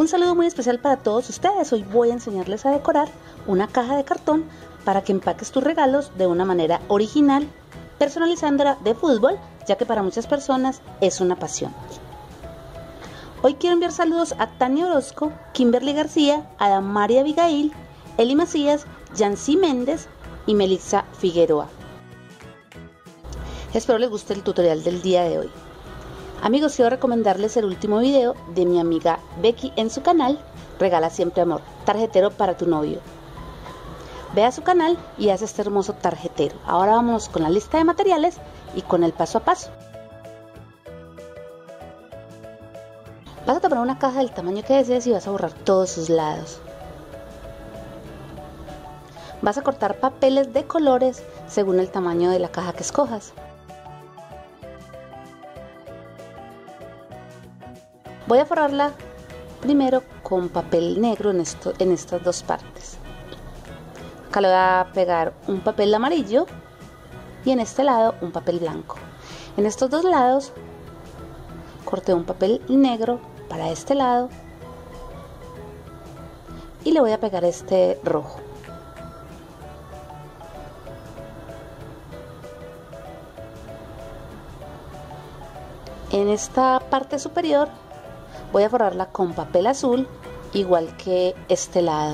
Un saludo muy especial para todos ustedes. Hoy voy a enseñarles a decorar una caja de cartón para que empaques tus regalos de una manera original, personalizándola de fútbol, ya que para muchas personas es una pasión. Hoy quiero enviar saludos a Tania Orozco, Kimberly García, Adamaria Abigail, Eli Macías, Yancy Méndez y Melissa Figueroa. Espero les guste el tutorial del día de hoy. Amigos, quiero recomendarles el último video de mi amiga Becky en su canal Regala Siempre Amor, tarjetero para tu novio. Ve a su canal y haz este hermoso tarjetero. Ahora vamos con la lista de materiales y con el paso a paso. Vas a tomar una caja del tamaño que desees y vas a borrar todos sus lados. Vas a cortar papeles de colores según el tamaño de la caja que escojas. Voy a forrarla primero con papel negro en estas dos partes. Acá le voy a pegar un papel amarillo y en este lado un papel blanco. En estos dos lados corté un papel negro para este lado y le voy a pegar este rojo. En esta parte superior voy a forrarla con papel azul, igual que este lado.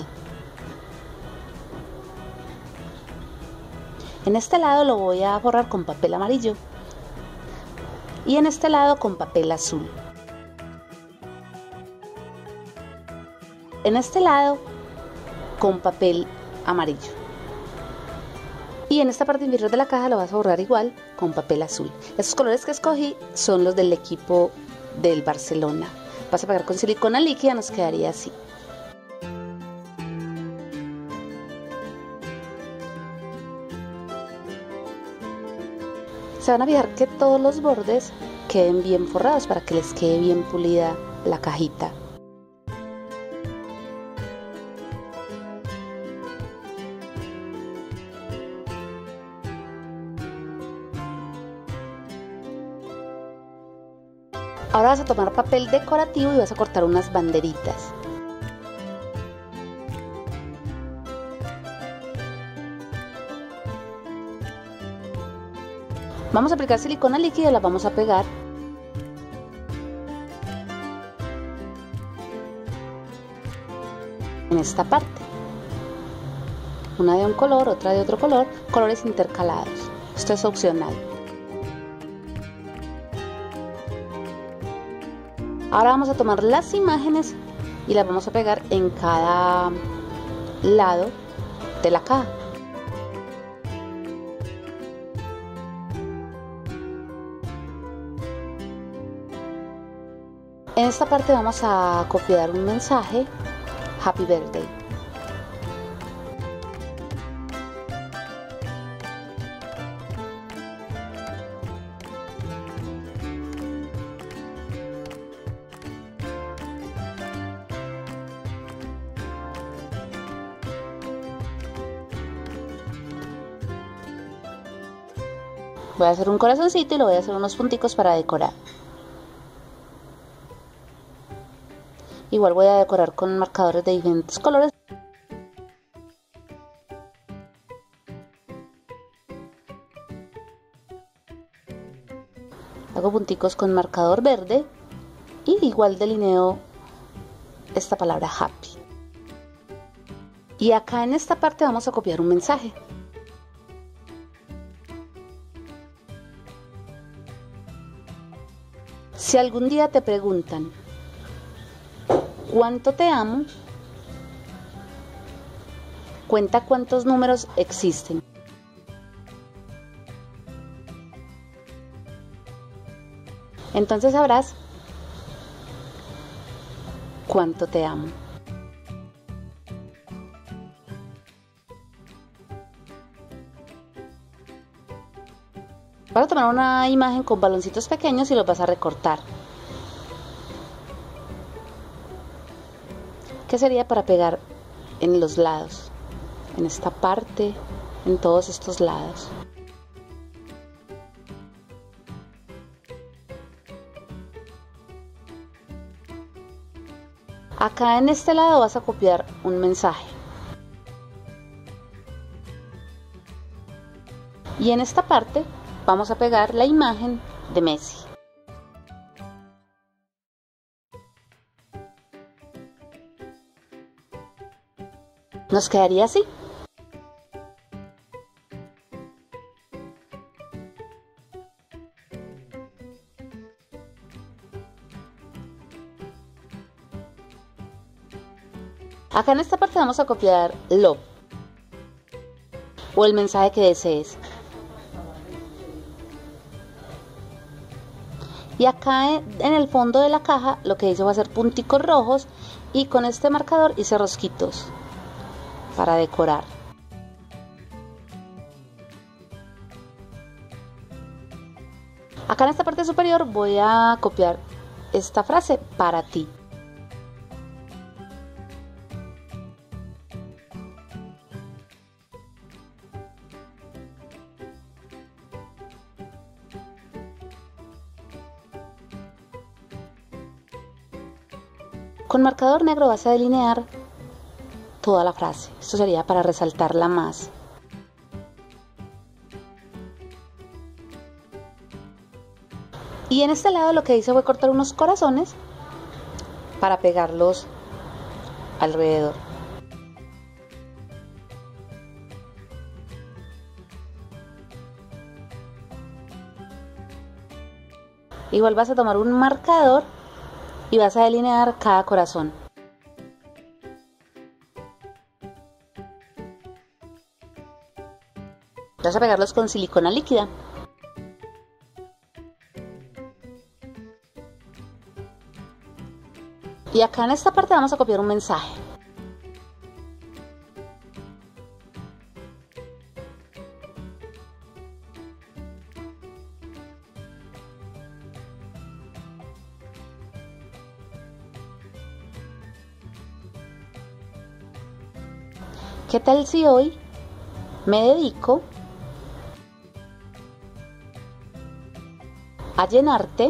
En este lado lo voy a forrar con papel amarillo y en este lado con papel azul. En este lado con papel amarillo. Y en esta parte inferior de la caja lo vas a forrar igual con papel azul. Estos colores que escogí son los del equipo del Barcelona. Vas a pegar con silicona líquida, nos quedaría así. Se van a fijar que todos los bordes queden bien forrados para que les quede bien pulida la cajita. Ahora vas a tomar papel decorativo y vas a cortar unas banderitas. Vamos a aplicar silicona líquida y la vamos a pegar. En esta parte. Una de un color, otra de otro color, colores intercalados. Esto es opcional. Ahora vamos a tomar las imágenes y las vamos a pegar en cada lado de la caja. En esta parte vamos a copiar un mensaje, Happy Birthday. Voy a hacer un corazoncito y lo voy a hacer unos punticos para decorar. Igual voy a decorar con marcadores de diferentes colores. Hago punticos con marcador verde y igual delineo esta palabra happy. Y acá en esta parte vamos a copiar un mensaje. Si algún día te preguntan ¿cuánto te amo?, cuenta cuántos números existen. Entonces sabrás cuánto te amo. Vas a tomar una imagen con baloncitos pequeños y los vas a recortar. ¿Qué sería para pegar en los lados? En esta parte, en todos estos lados. Acá en este lado vas a copiar un mensaje. Y en esta parte vamos a pegar la imagen de Messi. Nos quedaría así. Acá en esta parte vamos a copiar love o el mensaje que desees. Y acá en el fondo de la caja lo que hice va a ser punticos rojos y con este marcador hice rosquitos para decorar. Acá en esta parte superior voy a copiar esta frase para ti. Con marcador negro vas a delinear toda la frase. Esto sería para resaltarla más. Y en este lado lo que hice fue cortar unos corazones para pegarlos alrededor. Igual vas a tomar un marcador y vas a delinear cada corazón. Vas a pegarlos con silicona líquida. Y acá en esta parte vamos a copiar un mensaje. ¿Qué tal si hoy me dedico a llenarte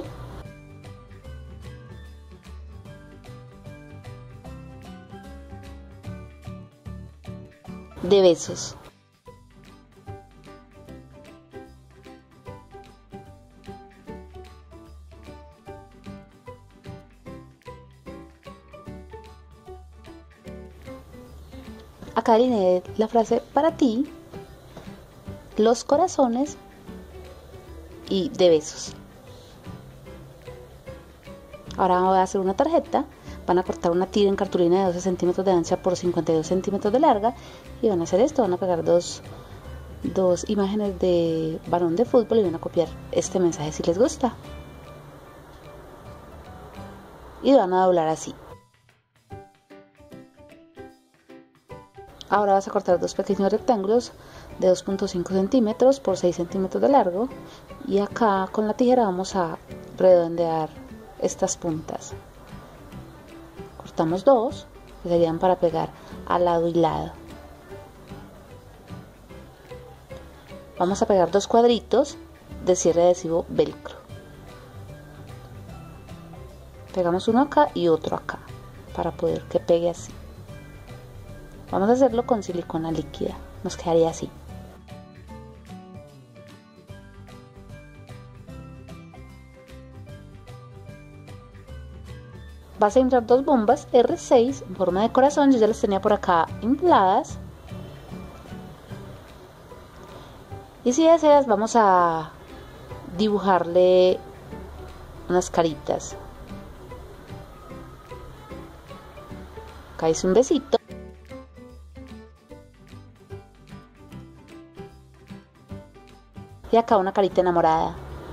de besos? Acá alineé la frase para ti, los corazones y de besos. Ahora voy a hacer una tarjeta. Van a cortar una tira en cartulina de 12 centímetros de ancha por 52 centímetros de larga y van a hacer esto. Van a pegar dos imágenes de balón de fútbol y van a copiar este mensaje si les gusta. Y van a doblar así. Ahora vas a cortar dos pequeños rectángulos de 2.5 centímetros por 6 centímetros de largo y acá con la tijera vamos a redondear estas puntas. Cortamos dos que serían para pegar al lado y lado. Vamos a pegar dos cuadritos de cierre adhesivo velcro. Pegamos uno acá y otro acá para poder que pegue así. Vamos a hacerlo con silicona líquida, nos quedaría así. Vas a inflar dos bombas R6 en forma de corazón, yo ya las tenía por acá infladas. Y si deseas vamos a dibujarle unas caritas. Acá hice un besito. Y acá una carita enamorada.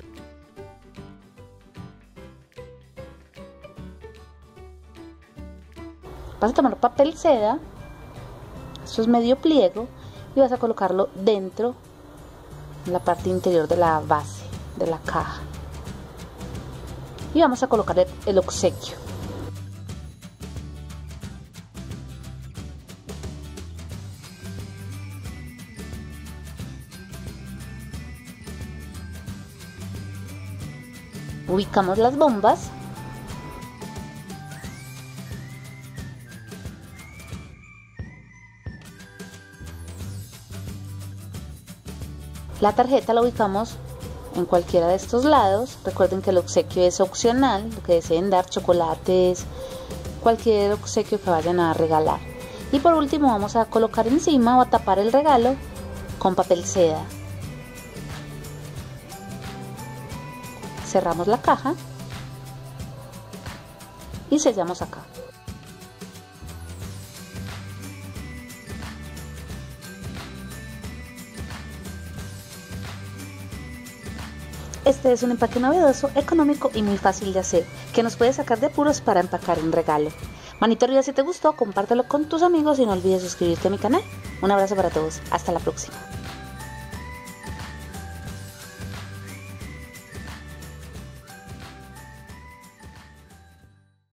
Vas a tomar papel seda, esto es medio pliego, y vas a colocarlo dentro, en la parte interior de la base de la caja. Y vamos a colocar el obsequio. Ubicamos las bombas La tarjeta la ubicamos en cualquiera de estos lados. Recuerden que el obsequio es opcional, lo que deseen dar, chocolates, cualquier obsequio que vayan a regalar. Y por último vamos a colocar encima o a tapar el regalo con papel seda. Cerramos la caja y sellamos acá. Este es un empaque novedoso, económico y muy fácil de hacer, que nos puede sacar de apuros para empacar un regalo. Manito arriba si te gustó, compártelo con tus amigos y no olvides suscribirte a mi canal. Un abrazo para todos, hasta la próxima.